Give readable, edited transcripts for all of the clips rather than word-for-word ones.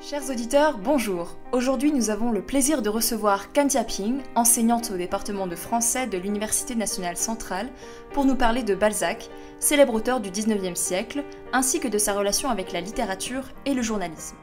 Chers auditeurs, bonjour. Aujourd'hui, nous avons le plaisir de recevoir Kantia Ping, enseignante au département de français de l'Université nationale centrale, pour nous parler de Balzac, célèbre auteur du XIXe siècle, ainsi que de sa relation avec la littérature et le journalisme.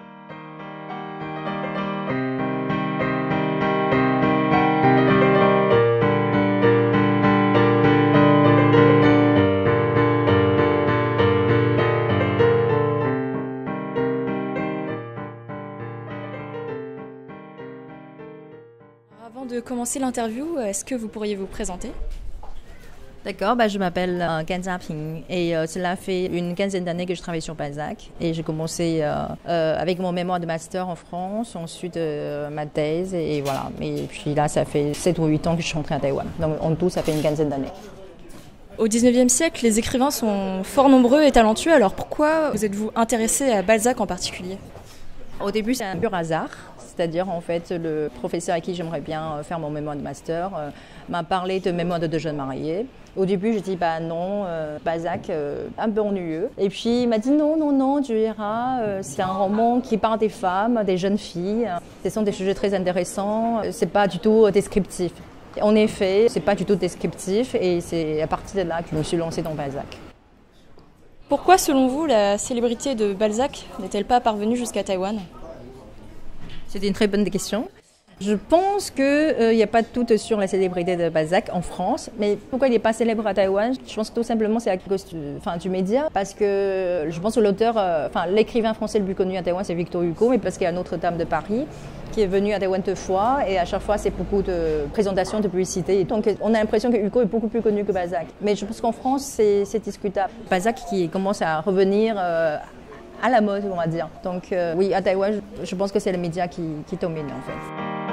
Avant de commencer l'interview, est-ce que vous pourriez vous présenter ? D'accord, je m'appelle Kantia Ping et cela fait une quinzaine d'années que je travaille sur Balzac et j'ai commencé avec mon mémoire de master en France, ensuite ma thèse et voilà. Et puis là, ça fait 7 ou 8 ans que je suis rentrée à Taïwan. Donc en tout, ça fait une quinzaine d'années. Au XIXe siècle, les écrivains sont fort nombreux et talentueux, alors pourquoi vous êtes-vous intéressé à Balzac en particulier ? Au début, c'est un pur hasard. C'est-à-dire, en fait, le professeur à qui j'aimerais bien faire mon mémoire de master m'a parlé de mémoire de deux jeunes mariés. Au début, je dis non, Balzac, un peu ennuyeux. Et puis, il m'a dit non, tu verras, c'est un roman qui parle des femmes, des jeunes filles. Ce sont des sujets très intéressants, c'est pas du tout descriptif. En effet, c'est pas du tout descriptif et c'est à partir de là que je me suis lancée dans Balzac. Pourquoi, selon vous, la célébrité de Balzac n'est-elle pas parvenue jusqu'à Taïwan ? C'était une très bonne question. Je pense qu'il n'y a pas de doute sur la célébrité de Balzac en France, mais pourquoi il n'est pas célèbre à Taïwan ? Je pense que tout simplement c'est à cause du média, parce que je pense que l'écrivain français le plus connu à Taïwan c'est Victor Hugo, mais parce qu'il y a Notre-Dame de Paris qui est venu à Taïwan 2 fois et à chaque fois c'est beaucoup de présentations, de publicité. Donc on a l'impression que Hugo est beaucoup plus connu que Balzac. Mais je pense qu'en France c'est discutable. Balzac qui commence à revenir à la mode, on va dire. Donc oui, à Taïwan, je pense que c'est les médias qui dominent en fait.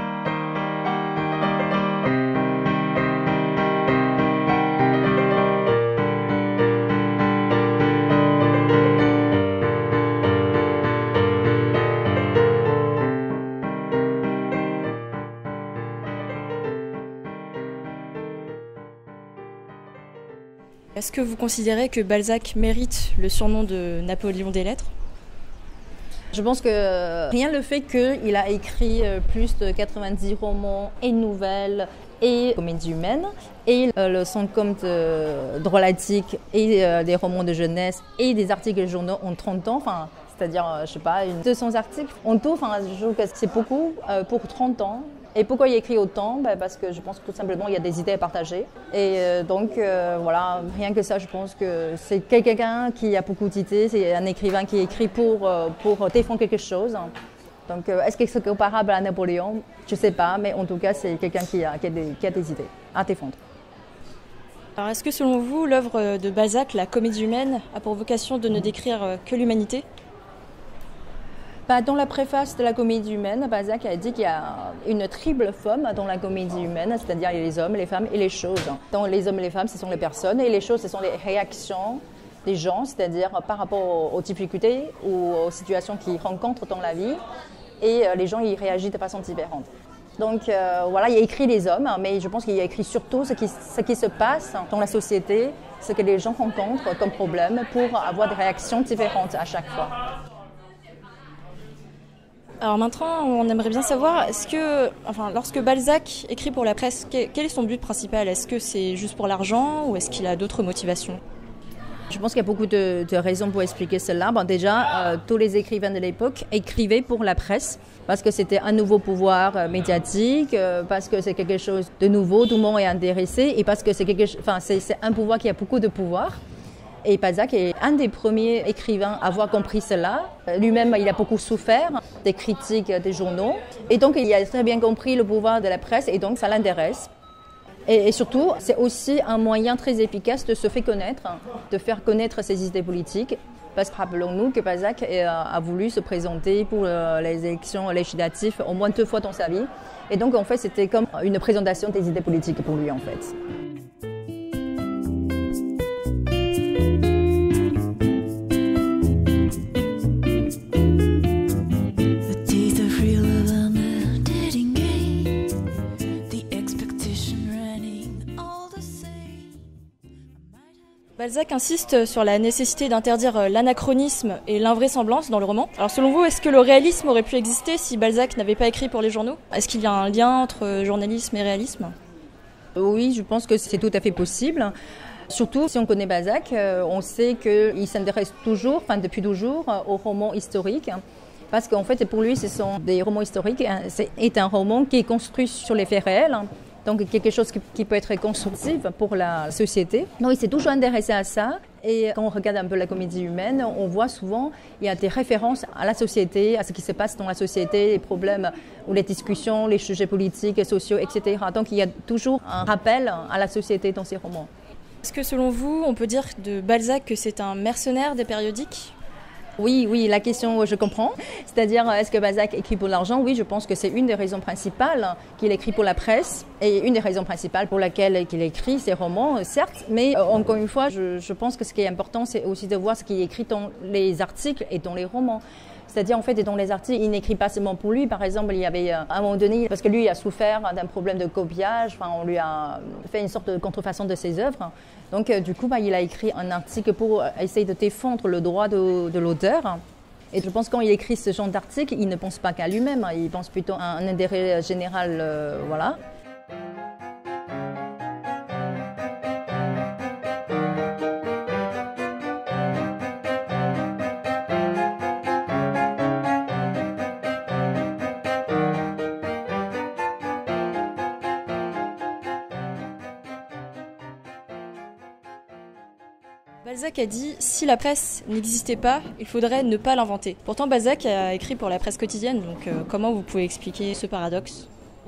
Est-ce que vous considérez que Balzac mérite le surnom de Napoléon des lettres ? Je pense que rien le fait qu'il a écrit plus de 90 romans et nouvelles et comédies humaines et le 100 contes drôlatiques et des romans de jeunesse et des articles journaux en 30 ans, c'est-à-dire, 200 articles en tout, je trouve que c'est beaucoup pour 30 ans. Et pourquoi il écrit autant ? Parce que je pense que tout simplement il y a des idées à partager. Et donc voilà, rien que ça, je pense que c'est quelqu'un qui a beaucoup d'idées, c'est un écrivain qui écrit pour défendre quelque chose. Donc est-ce que c'est comparable à Napoléon ? Je ne sais pas, mais en tout cas c'est quelqu'un qui a des idées à défendre. Alors est-ce que selon vous, l'œuvre de Balzac, la comédie humaine, a pour vocation de ne décrire que l'humanité ? Dans la préface de la comédie humaine, Balzac a dit qu'il y a une triple forme dans la comédie humaine, c'est-à-dire il y a les hommes, les femmes et les choses. Donc les hommes et les femmes, ce sont les personnes et les choses, ce sont les réactions des gens, c'est-à-dire par rapport aux difficultés ou aux situations qu'ils rencontrent dans la vie. Et les gens, ils réagissent de façon différente. Donc il a écrit les hommes, mais je pense qu'il a écrit surtout ce qui se passe dans la société, ce que les gens rencontrent comme problème pour avoir des réactions différentes à chaque fois. Alors maintenant, on aimerait bien savoir, lorsque Balzac écrit pour la presse, quel est son but principal ? Est-ce que c'est juste pour l'argent ou est-ce qu'il a d'autres motivations ? Je pense qu'il y a beaucoup de raisons pour expliquer cela. Déjà, tous les écrivains de l'époque écrivaient pour la presse parce que c'était un nouveau pouvoir médiatique, parce que c'est quelque chose de nouveau, tout le monde est intéressé et parce que c'est un pouvoir qui a beaucoup de pouvoir. Et Balzac est un des premiers écrivains à avoir compris cela. Lui-même, il a beaucoup souffert des critiques des journaux. Et donc, il a très bien compris le pouvoir de la presse et donc ça l'intéresse. Et surtout, c'est aussi un moyen très efficace de se faire connaître, de faire connaître ses idées politiques. Parce que rappelons-nous que Balzac a voulu se présenter pour les élections législatives au moins 2 fois dans sa vie. Et donc, en fait, c'était comme une présentation des idées politiques pour lui, en fait. Balzac insiste sur la nécessité d'interdire l'anachronisme et l'invraisemblance dans le roman. Alors selon vous, est-ce que le réalisme aurait pu exister si Balzac n'avait pas écrit pour les journaux? Est-ce qu'il y a un lien entre journalisme et réalisme? Oui, je pense que c'est tout à fait possible. Surtout si on connaît Balzac, on sait qu'il s'intéresse toujours, depuis toujours, aux romans historiques. Parce qu'en fait, pour lui, ce sont des romans historiques. C'est un roman qui est construit sur les faits réels. Donc quelque chose qui peut être constructif pour la société. Donc il s'est toujours intéressé à ça. Et quand on regarde un peu la comédie humaine, on voit souvent il y a des références à la société, à ce qui se passe dans la société, les problèmes ou les discussions, les sujets politiques, sociaux, etc. Donc il y a toujours un rappel à la société dans ces romans. Est-ce que selon vous, on peut dire de Balzac que c'est un mercenaire des périodiques ? Oui, la question, je comprends. C'est-à-dire, est-ce que Balzac écrit pour l'argent? Oui, je pense que c'est une des raisons principales qu'il écrit pour la presse et une des raisons principales pour laquelle il écrit ses romans, certes. Mais encore une fois, je pense que ce qui est important, c'est aussi de voir ce qu'il écrit dans les articles et dans les romans. C'est-à-dire, en fait, dans les articles, il n'écrit pas seulement pour lui. Par exemple, il y avait à un moment donné, parce que lui a souffert d'un problème de copiage, on lui a fait une sorte de contrefaçon de ses œuvres. Donc, du coup, il a écrit un article pour essayer de défendre le droit de l'auteur. Et je pense que quand il écrit ce genre d'article, il ne pense pas qu'à lui-même, il pense plutôt à un intérêt général, voilà. Balzac a dit « Si la presse n'existait pas, il faudrait ne pas l'inventer ». Pourtant, Balzac a écrit pour la presse quotidienne, donc comment vous pouvez expliquer ce paradoxe ?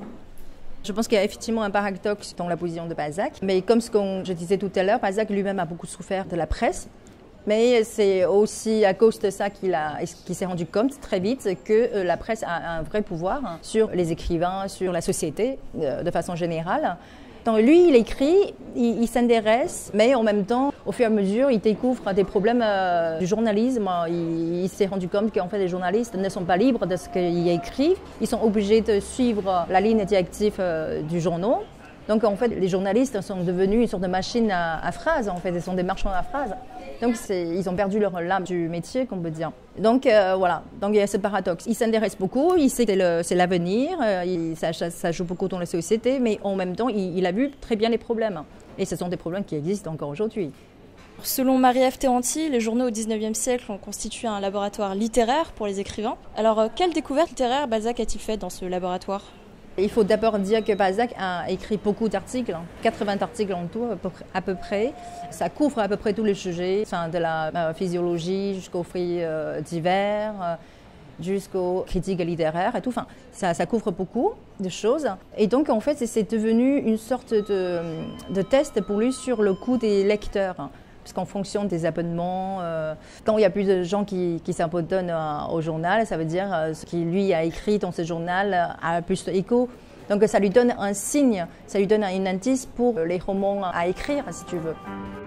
Je pense qu'il y a effectivement un paradoxe dans la position de Balzac, mais comme je disais tout à l'heure, Balzac lui-même a beaucoup souffert de la presse. Mais c'est aussi à cause de ça qu'il s'est rendu compte très vite que la presse a un vrai pouvoir sur les écrivains, sur la société de façon générale. Donc lui, il écrit, il s'intéresse, mais en même temps, au fur et à mesure, il découvre des problèmes du journalisme. Il s'est rendu compte qu'en fait, les journalistes ne sont pas libres de ce qu'ils écrivent. Ils sont obligés de suivre la ligne directive du journal. Donc en fait, les journalistes sont devenus une sorte de machine à phrases, en fait, ils sont des marchands à phrases. Donc ils ont perdu leur lame du métier, qu'on peut dire. Donc voilà, donc il y a ce paradoxe. Il s'intéresse beaucoup, il sait que c'est l'avenir, ça joue beaucoup dans la société, mais en même temps, il a vu très bien les problèmes. Et ce sont des problèmes qui existent encore aujourd'hui. Selon Marie-Ève Théranty, les journaux au XIXe siècle ont constitué un laboratoire littéraire pour les écrivains. Alors, quelle découverte littéraire Balzac a-t-il fait dans ce laboratoire ? Il faut d'abord dire que Balzac a écrit beaucoup d'articles, 80 articles en tout à peu près. Ça couvre à peu près tous les sujets, de la physiologie jusqu'aux faits divers, jusqu'aux critiques littéraires et tout. Ça couvre beaucoup de choses. Et donc, en fait, c'est devenu une sorte de test pour lui sur le coût des lecteurs. Parce qu'en fonction des abonnements, quand il y a plus de gens qui s'abonnent au journal, ça veut dire ce qu'il lui a écrit dans ce journal a plus d'écho. Donc ça lui donne un signe, ça lui donne un indice pour les romans à écrire, si tu veux.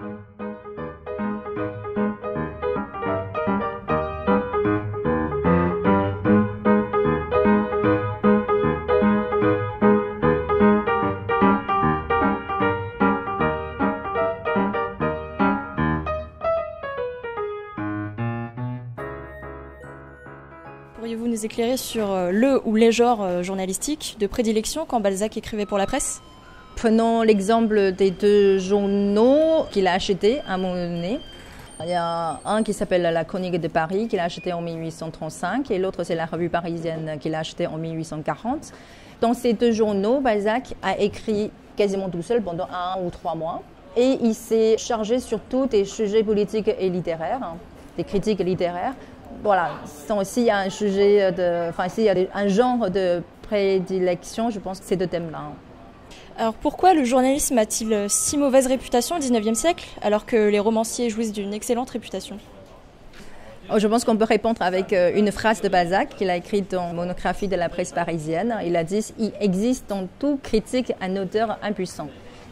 Pourriez-vous nous éclairer sur le ou les genres journalistiques de prédilection quand Balzac écrivait pour la presse ? Prenons l'exemple des deux journaux qu'il a achetés à un moment donné. Il y a un qui s'appelle La Chronique de Paris, qu'il a acheté en 1835, et l'autre c'est La Revue Parisienne, qu'il a acheté en 1840. Dans ces deux journaux, Balzac a écrit quasiment tout seul pendant 1 ou 3 mois. Et il s'est chargé surtout des sujets politiques et littéraires, des critiques littéraires. Voilà, s'il y a un sujet s'il y a un genre de prédilection, je pense que c'est deux thèmes-là. Alors pourquoi le journalisme a-t-il si mauvaise réputation au XIXe siècle, alors que les romanciers jouissent d'une excellente réputation ? Je pense qu'on peut répondre avec une phrase de Balzac qu'il a écrite dans Monographie de la presse parisienne. Il a dit « Il existe dans tout critique un auteur impuissant ».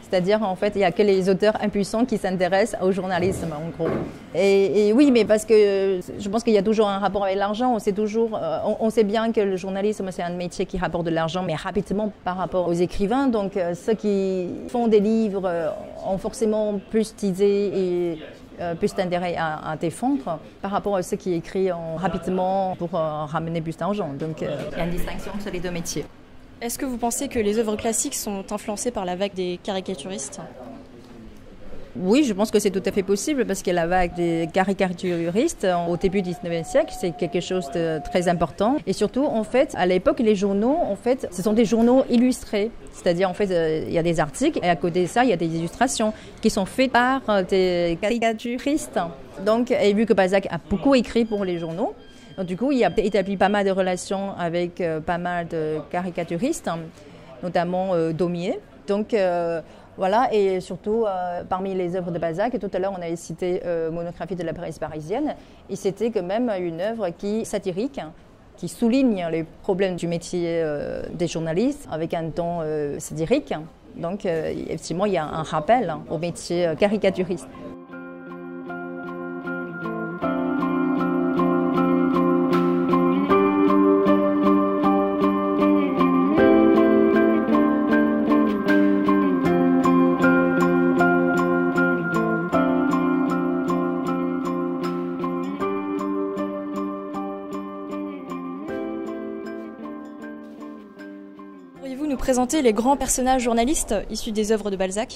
C'est-à-dire, en fait, il n'y a que les auteurs impuissants qui s'intéressent au journalisme, en gros. Et oui, mais parce que je pense qu'il y a toujours un rapport avec l'argent. On sait bien que le journalisme, c'est un métier qui rapporte de l'argent, mais rapidement par rapport aux écrivains. Donc, ceux qui font des livres ont forcément plus d'idées et plus d'intérêt à défendre par rapport à ceux qui écrivent rapidement pour ramener plus d'argent. Donc, il y a une distinction entre les deux métiers. Est-ce que vous pensez que les œuvres classiques sont influencées par la vague des caricaturistes ? Oui, je pense que c'est tout à fait possible parce que la vague des caricaturistes au début du 19e siècle, c'est quelque chose de très important. Et surtout, en fait, à l'époque, les journaux, en fait, ce sont des journaux illustrés. C'est-à-dire, en fait, il y a des articles et à côté de ça, il y a des illustrations qui sont faites par des caricaturistes. Donc, et vu que Balzac a beaucoup écrit pour les journaux, donc, du coup, il a établi pas mal de relations avec pas mal de caricaturistes, notamment Daumier. Donc, voilà, et surtout, parmi les œuvres de Balzac, tout à l'heure, on avait cité Monographie de la presse parisienne, et c'était quand même une œuvre satirique, qui souligne les problèmes du métier des journalistes avec un ton satirique. Donc, effectivement, il y a un rappel au métier caricaturiste. Pourriez-vous nous présenter les grands personnages journalistes issus des œuvres de Balzac ?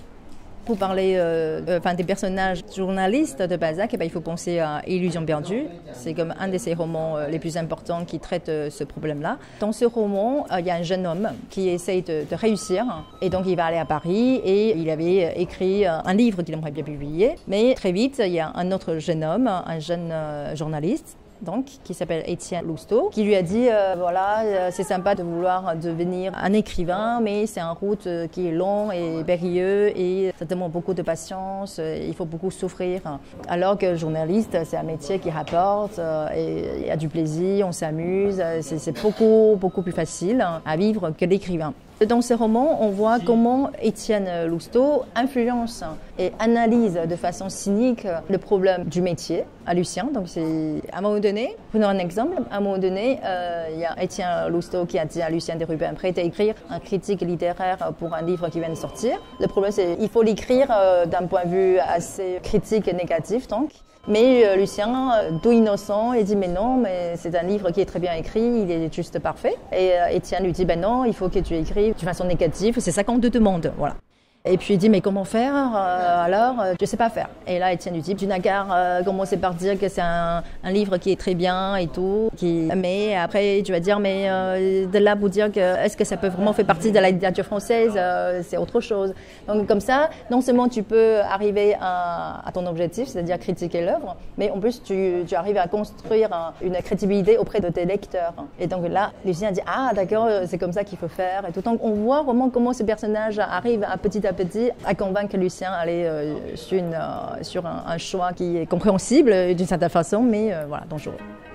Pour parler des personnages journalistes de Balzac, il faut penser à Illusion perdue. C'est comme un de ses romans les plus importants qui traite ce problème-là. Dans ce roman, il y a un jeune homme qui essaye de réussir. Et donc, il va aller à Paris et il avait écrit un livre qu'il aimerait bien publier. Mais très vite, il y a un autre jeune homme, un jeune journaliste, donc, qui s'appelle Étienne Lousteau, qui lui a dit c'est sympa de vouloir devenir un écrivain, mais c'est une route qui est longue et périlleuse et ça demande beaucoup de patience, il faut beaucoup souffrir. Alors que journaliste, c'est un métier qui rapporte et il y a du plaisir, on s'amuse, c'est beaucoup plus facile à vivre que l'écrivain. Dans ce roman, on voit comment Étienne Lousteau influence et analyse de façon cynique le problème du métier à Lucien. Donc, c'est à un moment donné, prenons un exemple, à un moment donné, il y a Étienne Lousteau qui a dit à Lucien de Rubempré d'écrire un critique littéraire pour un livre qui vient de sortir. Le problème, c'est qu'il faut l'écrire d'un point de vue assez critique et négatif, donc. Mais Lucien, tout innocent, il dit mais non, mais c'est un livre qui est très bien écrit, il est juste parfait. Et Étienne lui dit ben non, il faut que tu écrives de façon négative, c'est ça qu'on te demande, voilà. Et puis il dit mais comment faire alors je sais pas faire. Et là Étienne lui dit tu n'as qu'à commencer par dire que c'est un livre qui est très bien et tout, mais après tu vas dire mais de là pour dire que est-ce que ça peut vraiment faire partie de la littérature française, c'est autre chose. Donc comme ça, non seulement tu peux arriver à ton objectif, c'est-à-dire critiquer l'œuvre, mais en plus tu arrives à construire une crédibilité auprès de tes lecteurs. Et donc là Lucien dit ah d'accord, c'est comme ça qu'il faut faire et tout. Donc on voit vraiment comment ce personnage arrive à petit à convaincre Lucien d'aller sur un choix qui est compréhensible d'une certaine façon, mais dangereux.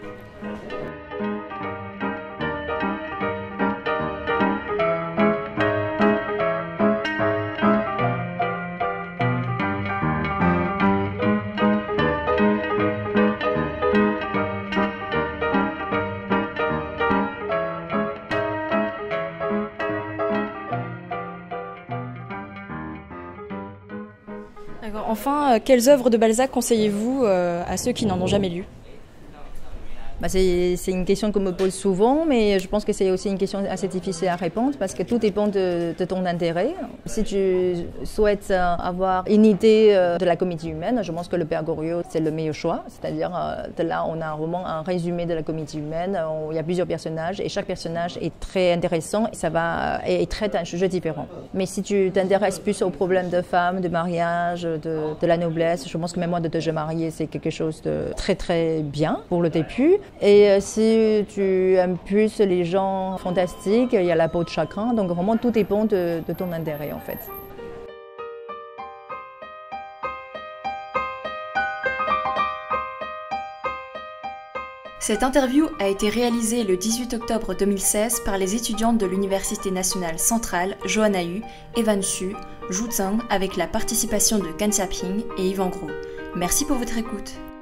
Enfin, quelles œuvres de Balzac conseillez-vous à ceux qui n'en ont jamais lu ? C'est une question qu'on me pose souvent, mais je pense que c'est aussi une question assez difficile à répondre parce que tout dépend de ton intérêt. Si tu souhaites avoir une idée de la comédie humaine, je pense que Le Père Goriot, c'est le meilleur choix. C'est-à-dire, là, on a vraiment un résumé de la comédie humaine. Il y a plusieurs personnages et chaque personnage est très intéressant et traite un sujet différent. Mais si tu t'intéresses plus aux problèmes de femmes, de mariage, de la noblesse, je pense que Mémoires de deux jeunes mariés, c'est quelque chose de très très bien pour le début. Et si tu aimes plus les gens fantastiques, il y a La peau de chagrin. Donc vraiment, tout dépend de ton intérêt en fait. Cette interview a été réalisée le 18 octobre 2016 par les étudiantes de l'Université nationale centrale, Johanna Hu, Evan Su, Zhu Zheng avec la participation de Can Xiaoping et Yvan Gros. Merci pour votre écoute.